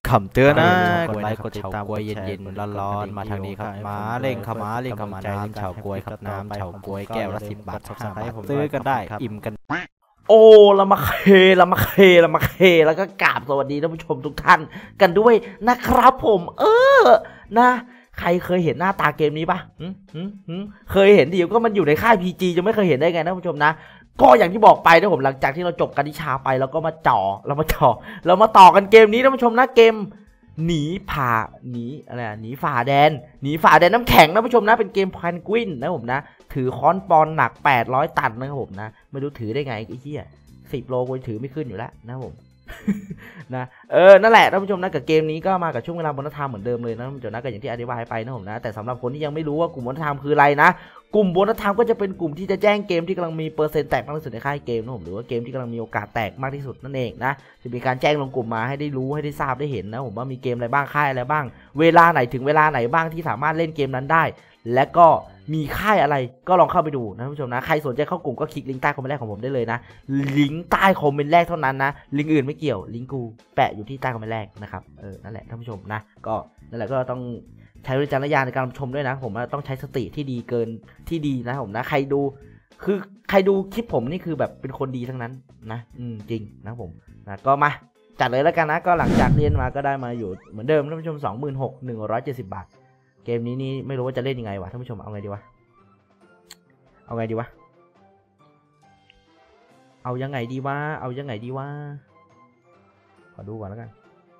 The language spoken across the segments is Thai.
คำเตือนนะกดไลค์กดติดตามกวยเย็นๆร้อนๆมาทางนี้ครับมาเร่งขมาเร่งขมาน้ำเฉาก๊วยครับน้ำเฉาก๊วยแก้วละ10 บาท5 บาทซื้อกันได้อิ่มกันโอ้เรามาเคแล้วก็กราบสวัสดีท่านผู้ชมทุกท่านกันด้วยนะครับผมนะใครเคยเห็นหน้าตาเกมนี้ปะเคยเห็นดิก็มันอยู่ในค่าย PG จะไม่เคยเห็นได้ไงท่านผู้ชมนะก็อย่างที่บอกไปนะผมหลังจากที่เราจบกันิชาไปเราก็มาต่อกันเกมนี้ท่านผู้ชมนะเกมหนีฝ่าแดนน้ำแข็งนะผู้ชมนะเป็นเกมแพนกวินนะผมนะถือค้อนปอนหนัก800 ตันนะครับผมนะไม่รู้ถือได้ไงไอ้เหี้ย10 โลกูถือไม่ขึ้นอยู่แล้วนะผม นะนั่นแหละท่านผู้ชมนะกับเกมนี้ก็มากับช่วงเวลาบนธรรมเหมือนเดิมเลยนะท่านผู้ชมนะก็อย่างที่อธิบายไปนะผมนะแต่สำหรับคนที่ยังไม่รู้ว่ากลุ่มบนธรรมคืออะไรนะกลุ่มบนธรรมก็จะเป็นกลุ่มที่จะแจ้งเกมที่กำลังมีเปอร์เซ็นต์แตกมากที่สุดในค่ายเกมนะผมหรือว่าเกมที่กำลังมีโอกาสแตกมากที่สุดนั่นเองนะจะมีการแจ้งลงกลุ่มมาให้ได้รู้ให้ได้ทราบได้เห็นนะผมว่ามีเกมอะไรบ้างค่ายอะไรบ้างเวลาไหนถึงเวลาไหนบ้างที่สามารถเล่นเกมนั้นได้และก็มีค่ายอะไรก็ลองเข้าไปดูนะท่านผู้ชมนะใครสนใจเข้ากลุ่มก็คลิกลิงก์ใต้คอมเมนต์แรกของผมได้เลยนะลิงก์ใต้คอมเมนต์แรกเท่านั้นนะลิงก์อื่นไม่เกี่ยวลิงก์กูแปะอยู่ที่ใต้คอมเมนต์แรกนะครับนั่นแหละท่านผู้ชมนะก็นั่นแหละก็ต้องใช้วิจารณญาณในการชมด้วยนะผมต้องใช้สติที่ดีเกินที่ดีนะผมนะใครดูคลิปผมนี่คือแบบเป็นคนดีทั้งนั้นนะจริงนะผมนะก็มาจัดเลยแล้วกันนะก็หลังจากเรียนมาก็ได้มาอยู่เหมือนเดิมท่านผู้ชม 26,170 บาทเกมนี้นี่ไม่รู้ว่าจะเล่นยังไงวะท่านผู้ชมเอาไงดีวะเอายังไงดีวะขอดูก่อนแล้วกัน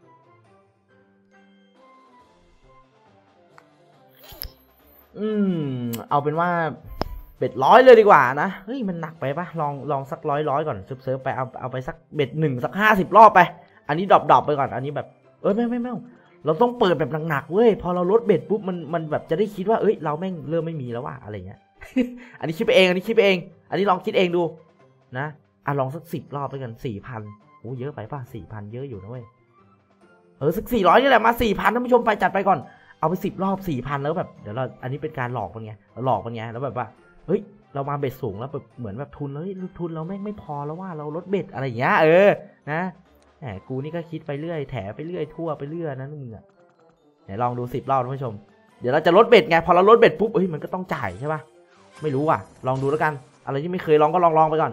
เอาเป็นว่าเบ็ด100เลยดีกว่านะเฮ้ยมันหนักไปปะลองสักร้อยก่อนเซิร์ฟไปเอาไปสักเบ็ด1สัก50 รอบไปอันนี้ดรอปไปก่อนอันนี้แบบไม่เราต้องเปิดแบบหนักๆเว้ยพอเราลดเบ็ดปุ๊บมันแบบจะได้คิดว่าเราแม่งเริ่มไม่มีแล้วว่ะอะไรเงี้ย อันนี้คิดไปเองอันนี้ลองคิดเองดูนะลองสัก10 รอบไปกัน 4,000 โอ้เยอะไปป่ะ 4,000 เยอะอยู่นะเว้ยสัก400นี่แหละมา 4,000 ท่านผู้ชมไปจัดไปก่อนเอาไป10 รอบ 4,000 แล้วแบบเดี๋ยวเราอันนี้เป็นการหลอกมันไงเราหลอกมันไงแล้วแบบว่าเฮ้ยเรามาเบ็ดสูงแล้วแบบเหมือนแบบทุนเราแม่งไม่พอแล้วว่าเราลดเบ็ดอะไรอย่างเงี้ยนะแหมกูนี่ก็คิดไปเรื่อยแถไปเรื่อยทั่วไปเรื่อยนะมึงอ่ะไหนลองดู10 รอบท่านผู้ชมเดี๋ยวเราจะลดเบ็ดไงพอเราลดเบ็ดปุ๊บมันก็ต้องจ่ายใช่ป่ะไม่รู้อ่ะลองดูแล้วกันอะไรที่ไม่เคยลองก็ลองไปก่อน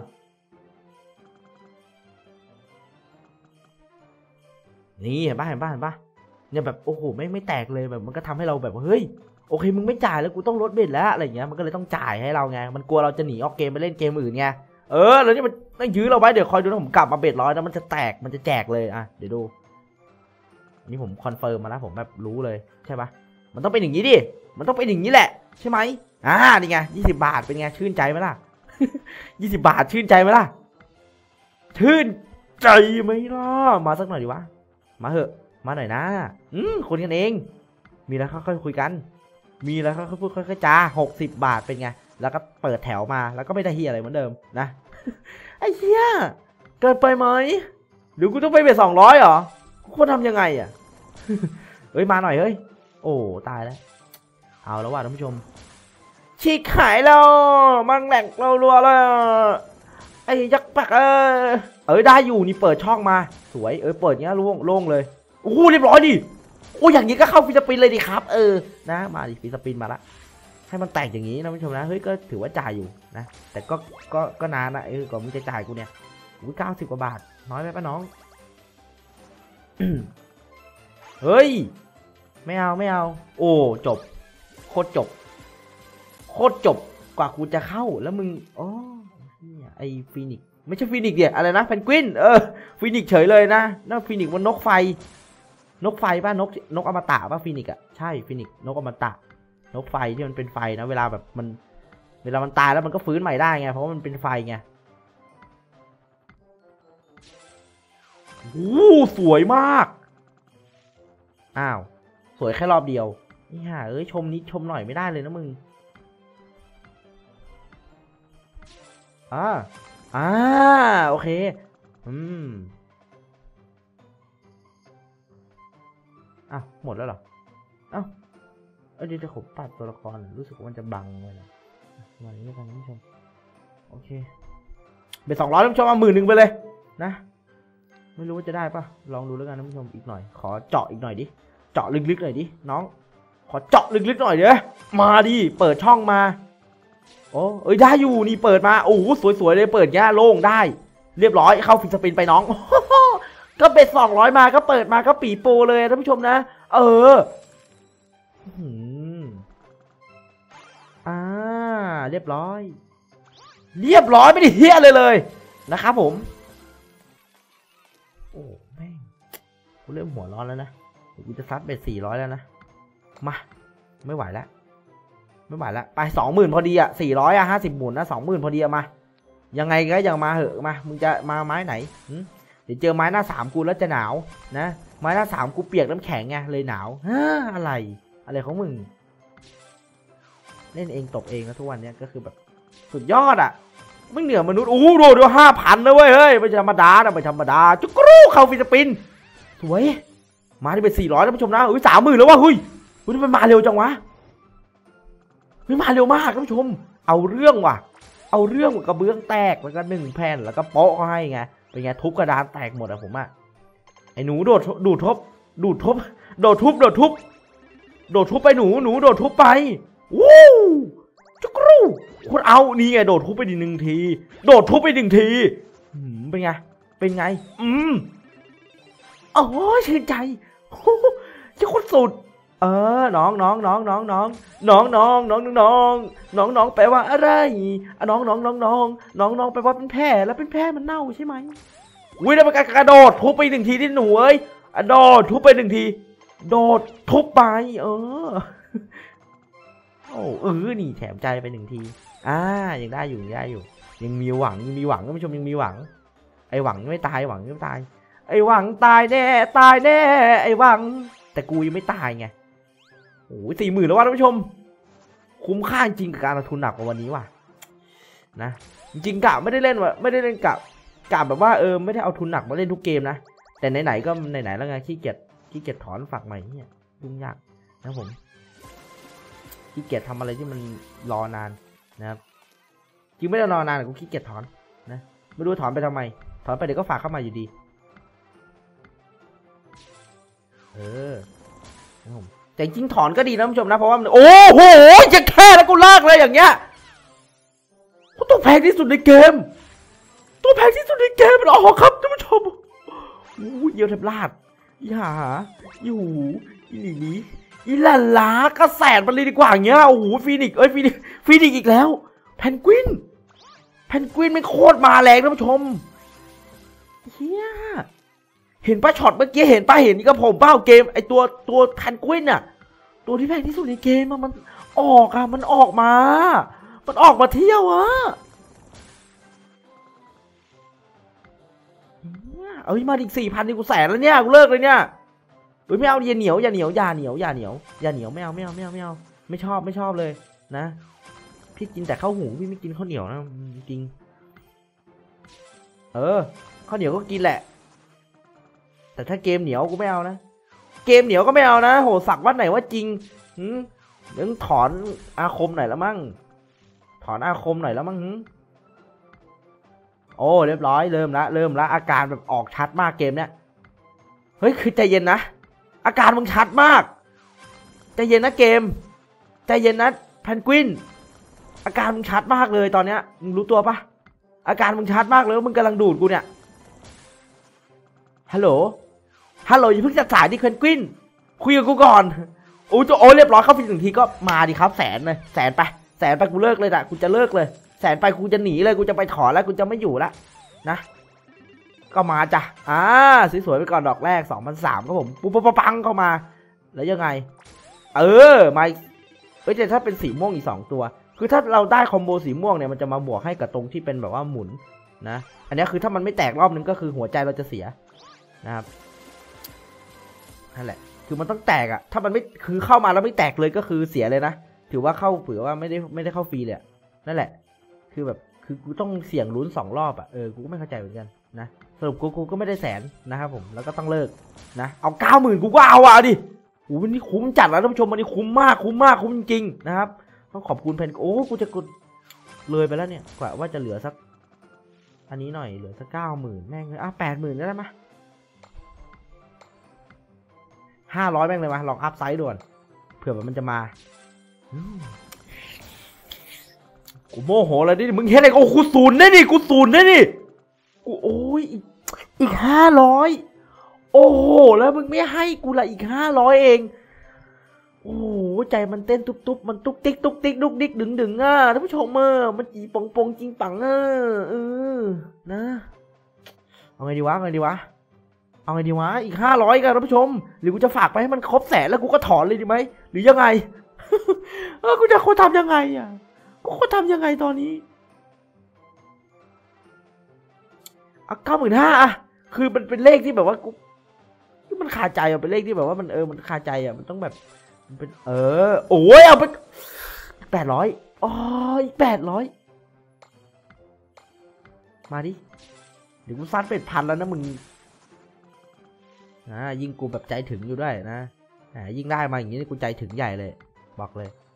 นี่เห็นป่ะเนี่ยแบบโอ้โหไม่แตกเลยแบบมันก็ทำให้เราแบบเฮ้ยโอเคมึงไม่จ่ายแล้วกูต้องลดเบ็ดแล้วอะไรอย่างเงี้ยมันก็เลยต้องจ่ายให้เราไงมันกลัวเราจะหนีออกเกมไปเล่นเกมอื่นไงแล้วนี่มันยื้อเราไว้เดี๋ยวคอยดูนะผมกลับมาเบ็ด100แล้วมันจะแตกมันจะแจกเลยเดี๋ยวดูอันนี้ผมคอนเฟิร์มมาแล้วผมแบบรู้เลยใช่ป่ะมันต้องเป็นอย่างนี้ดิมันต้องเป็นอย่างนี้แหละใช่ไหมนี่ไง20 บาทเป็นไงชื่นใจไหมล่ะ 20 บาทชื่นใจไหมล่ะชื่นใจไหมล่ะมาสักหน่อยดิวะมาเหอะมาหน่อยนะคนกันเองมีแล้วค่อยคุยกันมีแล้วค่อยพูดค่อยจา60 บาทเป็นไงแล้วก็เปิดแถวมาแล้วก็ไม่ได้เฮียอะไรเหมือนเดิมนะ ไอ้เฮียเกินไปไหมหรือกูต้องไปเบ็ด200เหรอกูควรทำยังไงอ่ะ มาหน่อยเฮ้ยโอ้ตายแล้วเอาแล้วว่ะท่านผู้ชมฉีกขายเรามั่งแหลกเรารัวเลยไอ้ยักษ์ปักได้อยู่นี่เปิดช่องมาสวยเปิดเงี้ยโล่งเลยโอ้เรียบร้อยดิโอ้อย่างนี้ก็เข้าฟิสปินเลยดิครับนะมาดิฟิสปินมาละให้มันแตกอย่างนี้นะผู้ชมนะเฮ้ยก็ถือว่าจ่ายอยู่นะแต่ก็นานนะก่อนมึงจะจ่ายกูเนี่ย90 กว่าบาทน้อยไปป่ะน้อง เฮ้ยไม่เอาโอ้จบโคตรจบกว่ากูจะเข้าแล้วมึงไอฟีนิกไม่ใช่ฟีนิกเดี๋ยอะไรนะเพนกวินฟีนิกเฉยเลยนะนั่นฟีนิกมันนกไฟป่ะนกอมตะป่ะฟีนิกอ่ะใช่ฟีนิกนกอมตะนกไฟที่มันเป็นไฟนะเวลามันตายแล้วมันก็ฟื้นใหม่ได้ไงเพราะว่ามันเป็นไฟไงโอ้สวยมากสวยแค่รอบเดียวนี่ฮะชมนิดชมหน่อยไม่ได้เลยนะมึงโอเคหมดแล้วเหรอเดี๋ยวผมตัดตัวละครรู้สึกว่ามันจะบังเลยนะมาอย่างนี้กันท่านผู้ชมโอเคเบ็ด200ท่านผู้ชมเอา10,000ไปเลยนะไม่รู้ว่าจะได้ปะลองดูแล้วกันท่านผู้ชมอีกหน่อยขอเจาะอีกหน่อยดิเจาะลึกๆหน่อยดิน้องขอเจาะลึกๆหน่อยเด้อมาดิเปิดช่องมาโอ้เอ้ยได้อยู่นี่เปิดมาโอ้โหสวยๆเลยเปิดแง่โล่งได้เรียบร้อยเข้าฟิสปินไปน้องก็เบ็ด200มาก็เปิดมาก็ปีโปเลยท่านผู้ชมนะเรียบร้อยไม่ได้เฮี้ยเลยนะครับผมโอ้แม่งกูเริ่มหัวร้อนแล้วนะกูจะซัดเบ็ด400แล้วนะมาไม่ไหวแล้วไป20,000พอดีอ่ะ400อ่ะ50หมุนนะ20,000พอดีมายังไงก็ยังมาเหอะมามึงจะมาไม้ไหนเดี๋ยวเจอไม้หน้า3กูแล้วจะหนาวนะไม้หน้า3กูเปียกน้ำแข็งไงเลยหนาวอะไรของมึงเล่นเองตบเองนะทุกวันนี้ก็คือแบบสุดยอดอ่ะไม่เหนือมนุษย์ดู5,000นะเว้ยเฮ้ยไม่ธรรมดานะไม่ธรรมดาจุกรูเข้าฟิลิปปินส์สวยมาที่เป็น400ท่านผู้ชมนะ30,000แล้วว่ะเฮ้ยมันมาเร็วจังวะไม่มาเร็วมากท่านผู้ชมเอาเรื่องกระเบื้องแตกแล้วก็1แผ่นแล้วก็โป๊ะเขาให้ไงเป็นไงทุบกระดานแตกหมดอะผมอะไอ้หนูโดดทุบไปหนูโดดทุบไปวู้จุกรูคุณเอานี่ไงโดดทุบไป1 ทีเป็นไงโอ้ยชื่นใจเจ้าคนสุดน้องแปลว่าอะไรน้องแปลว่าเป็นแผลแล้วเป็นแผลมันเน่าใช่ไหมแล้วมันกระโดดทุบไป1 ทีที่หนูเอ้ยโดดทุบไป1 ทีโดดทุบไปนี่แถมใจไป1 ทียังได้อยู่ยังมีหวังท่านผู้ชมยังมีหวังไอ้หวังไม่ตายไอ้หวังตายแน่ไอ้หวังแต่กูยังไม่ตายไงโอ้ย40,000แล้วว่ะท่านผู้ชมคุ้มค่าจริงกับการลงทุนหนักกว่าวันนี้ว่ะนะจริงๆกะไม่ได้เล่นกะแบบว่าไม่ได้เอาทุนหนักมาเล่นทุกเกมนะแต่ไหนๆก็ไหนๆแล้วไงขี้เกียจถอนฝากใหม่เนี่ยยุ่งยากนะผมขี้เกียจทำอะไรที่มันรอนานนะครับจริงไม่ได้รอนานแต่กูขี้เกียจถอนนะไม่รู้ถอนไปทำไมถอนไปเดี๋ยวก็ฝากเข้ามาอยู่ดีนะผมแต่จริงถอนก็ดีนะท่านผู้ชมนะเพราะว่าโอ้โหจะแค่แล้วกูเลิกเลยอย่างเงี้ยตัวแพงที่สุดในเกมมันออกครับท่านผู้ชมเยี่ยวแทบลาดอยู่อีหลากระแสมันเลยดีกว่าอย่างเงี้ยโอ้โหฟีนิกซ์อีกแล้วแพนกวินมันโคตรมาแรงท่านผู้ชมเฮียเห็นป่ะช็อตเมื่อกี้เห็นนี่ก็ผมเป้าเกมไอตัวแพนกวินน่ะตัวที่แพงที่สุดในเกมมันออกมันออกมาเที่ยวมาอีก4,000นี่กูแสนแล้วเนี่ยกูเลิกเลยเนี่ยไม่เอาอย่าเหนียวไม่เอาไม่ชอบเลยนะพี่กินแต่ข้าวหุงพี่ไม่กินข้าวเหนียวนะจริงข้าวเหนียวก็กินแหละแต่ถ้าเกมเหนียวกูไม่เอานะโหสักวัดไหนว่าจริงต้องถอนอาคมหน่อยแล้วมั้งโอ้เรียบร้อยเริ่มละอาการแบบออกชัดมากเกมเนี้ยเฮ้ยคือใจเย็นนะอาการมึงชัดมากใจเย็นนะเกมใจเย็นนะแพนกวินอาการมึงชัดมากเลยตอนเนี้ยมึงรู้ตัวปะอาการมึงชัดมากเลยมึงกำลังดูดกูเนี่ยฮัลโหลอย่าเพิ่งจัดสายดิแพนกวินคุยกับกูก่อนโอ้เรียบร้อยเข้าฟิล1 ทีก็มาดิครับแสนไปกูเลิกเลยกูจะเลิกเลยแสนไปกูจะหนีเลยกูจะไปถอนแล้วกูจะไม่อยู่แล้วนะก็มาจ้ะสวยๆไปก่อนดอกแรก 2,300ครับผมปุ๊บปังเข้ามาแล้วยังไงมาแต่ถ้าเป็นสีม่วงอีก2 ตัวคือถ้าเราได้คอมโบสีม่วงเนี่ยมันจะมาบวกให้กับตรงที่เป็นแบบว่าหมุนนะอันนี้คือถ้ามันไม่แตกรอบนึงก็คือหัวใจเราจะเสียนะครับนั่นแหละคือมันต้องแตกถ้ามันไม่คือเข้ามาแล้วไม่แตกเลยก็คือเสียเลยนะถือว่าเข้าเผื่อว่าไม่ได้เข้าฟรีเลยนั่นแหละคือแบบคือกูต้องเสี่ยงลุ้น2 รอบกูก็ไม่เข้าใจเหมือนกันนะสรุปกูก็ไม่ได้แสนนะครับผมแล้วก็ต้องเลิกนะเอา90,000กูก็เอาดิวันนี้คุ้มจัดแล้วท่านผู้ชมวันนี้คุ้มมากคุ้มจริงๆนะครับต้องขอบคุณเพนกูจะกดเลยไปแล้วเนี่ยกว่าว่าจะเหลือสักอันนี้หน่อยเหลือสัก90,000แม่งเลย80,000ได้ไหม 500แม่งเลยมาลองอัพไซด์ด่วนเผื่อมันจะมากูโมโหแล้วดิมึงเห็นอะไรกูศูนย์ได้ดิกูศูนย์ได้ดิกูโอ้ยอีก500โอ้โหแล้วมึงไม่ให้กูละอีก500เองโอ้โหใจมันเต้นตุ๊บๆมันตุ๊กติ๊กตุ๊กติ๊กดุกดิกดึงอ่ะท่านผู้ชมมันจีปองจริงปังนะเอาไงดีวะอีก500กันท่านผู้ชมหรือกูจะฝากไปให้มันครบแสนแล้วกูก็ถอนเลยดีไหมหรือยังไง กูจะทำยังไงอ่ะกูทำยังไงตอนนี้95,000อ่ะคือมันเป็นเลขที่แบบว่ากูมันคาใจเป็นเลขที่แบบว่ามันมันคาใจมันต้องแบบมันเป็นโอ้ยเอาไป800อ๋ออีก800มาดิเดี๋ยวกูซัดเป็ดพันแล้วนะมึงยิ่งกูแบบใจถึงอยู่ด้วยนะยิ่งได้มาอย่างนี้กูใจถึงใหญ่เลยบอก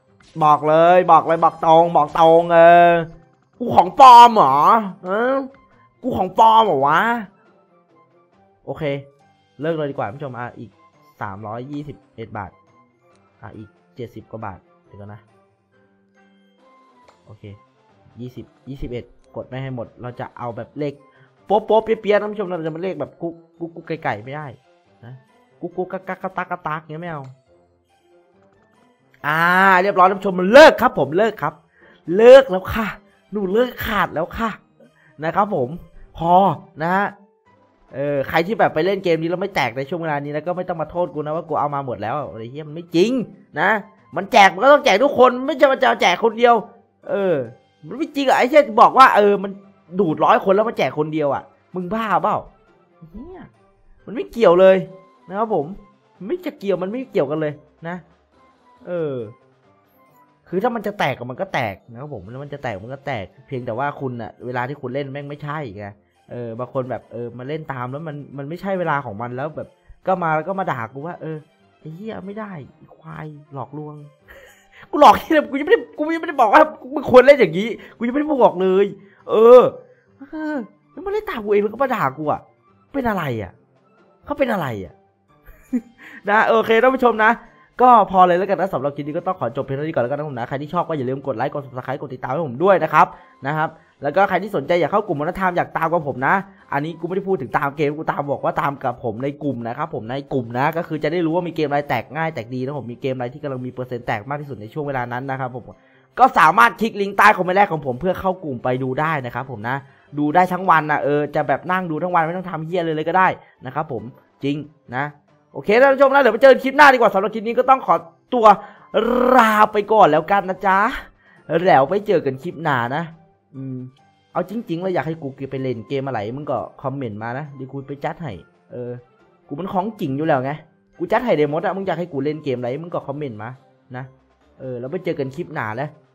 ตรงกูของปลอมเหรอกูของปลอมเหรอวะโอเคเลิกเลยดีกว่าผู้ชมอีก321 บาทอีก70กว่าบาทเดี๋ยวก่อนนะโอเค21กดไม่ให้หมดเราจะเอาแบบเลขโป๊ะเปี๊ยะท่านผู้ชมเราจะมาเลขแบบกุ๊กไก่ไม่ได้นะกุ๊กกักตักเงี้ยไม่เอาเรียบร้อยท่านผู้ชมมันเลิกครับผมเลิกแล้วค่ะหนูเลิกขาดแล้วค่ะนะครับผมพอนะฮะใครที่แบบไปเล่นเกมนี้แล้วไม่แจกในช่วงเวลานี้แล้วก็ไม่ต้องมาโทษกูนะว่ากูเอามาหมดแล้วอะไรเงี้ยมันไม่จริงนะมันแจกมันก็ต้องแจกทุกคนไม่ใช่มันจะแจกคนเดียวมันไม่จริงไอ้เช่นบอกว่ามันดูด100 คนแล้วมาแจกคนเดียวมึงบ้าเปล่าเนี่ยมันไม่เกี่ยวเลยนะครับผมมันไม่เกี่ยวกันเลยนะคือถ้ามันจะแตกมันก็แตกนะครับผมแล้วมันจะแตกมันก็แตกเพียงแต่ว่าคุณเวลาที่คุณเล่นแม่งไม่ใช่ไงบางคนแบบมาเล่นตามแล้วมันไม่ใช่เวลาของมันแล้วแบบก็มาแล้วก็มาด่ากูว่าไอ้เหี้ยไม่ได้ควายหลอกลวง กูหลอกที่กูยังไม่ได้บอกว่ามึงควรเล่นอย่างนี้กูยังไม่ได้บอกเลยแล้วมาเล่นตามกูเองแล้วก็มาด่ากูเป็นอะไรเขาเป็นอะไรนะโอเคท่านผู้ชมนะก็พอเลยแล้วกันนะสำหรับคลิปนี้ก็ต้องขอจบเพียงเท่านี้ก่อนแล้วกันนะผมนะใครที่ชอบก็อย่าลืมกดไลค์กด subscribe กดติดตามให้ผมด้วยนะครับแล้วก็ใครที่สนใจอยากเข้ากลุ่มวัฒนธรรมอยากตามกับผมนะอันนี้กูไม่ได้พูดถึงตามเกมกูตามบอกว่าตามกับผมในกลุ่มนะครับผมในกลุ่มนะก็คือจะได้รู้ว่ามีเกมอะไรแตกง่ายแตกดีนะผมมีเกมอะไรที่กำลังมีเปอร์เซ็นต์แตกมากที่สุดในช่วงเวลานั้นนะครับผมก็สามารถคลิกลิงก์ใต้คอมเมนต์แรกของผมเพื่อเข้ากลุ่มไปดูได้นะครับผมนะดูได้ทั้งวันจะแบบนั่งดูทั้งวันไม่ต้องทำเหี้ยเลยก็ได้นะครับผมจริงนะโอเคท่านผู้ชมนะเดี๋ยวไปเจอคลิปหน้าดีกว่าสำหรับคลิปนี้ก็ต้องขอตัวลาไปก่อนแล้วกันนะจ๊ะแล้วไปเจอกันคลิปหน้านะเอาจริงๆแล้วอยากให้กูไปเล่นเกมอะไรมึงก็คอมเมนต์มานะเดี๋ยวกูไปจัดให้กูมันของจริงอยู่แล้วไงกูจัดให้เดโมดมึงอยากให้กูเล่นเกมอะไรมึงก็คอมเมนต์มานะแล้วไปเจอกันคลิปหน้าแล้ว